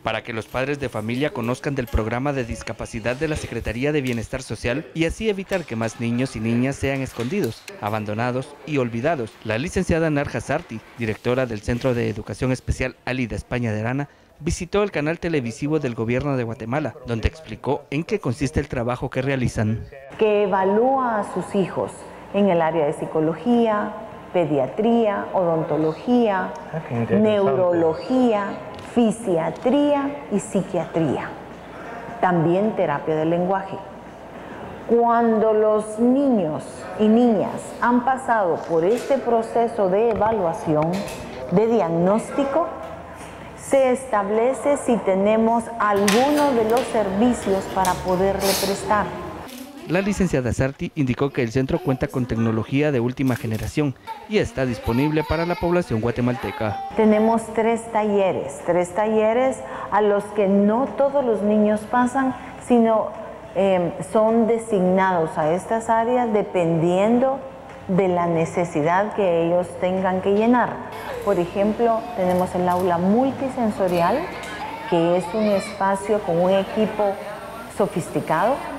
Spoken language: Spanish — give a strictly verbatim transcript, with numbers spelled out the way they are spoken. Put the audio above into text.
para que los padres de familia conozcan del programa de discapacidad de la Secretaría de Bienestar Social y así evitar que más niños y niñas sean escondidos, abandonados y olvidados. La licenciada Narja Sarti, directora del Centro de Educación Especial Álida España de Arana, visitó el canal televisivo del gobierno de Guatemala, donde explicó en qué consiste el trabajo que realizan. Que evalúa a sus hijos en el área de psicología, pediatría, odontología, neurología, fisiatría y psiquiatría. También terapia del lenguaje. Cuando los niños y niñas han pasado por este proceso de evaluación, de diagnóstico, se establece si tenemos alguno de los servicios para poderle prestar. La licenciada Sarti indicó que el centro cuenta con tecnología de última generación y está disponible para la población guatemalteca. Tenemos tres talleres, tres talleres a los que no todos los niños pasan, sino eh, son designados a estas áreas dependiendo de la necesidad que ellos tengan que llenar. Por ejemplo, tenemos el aula multisensorial, que es un espacio con un equipo sofisticado,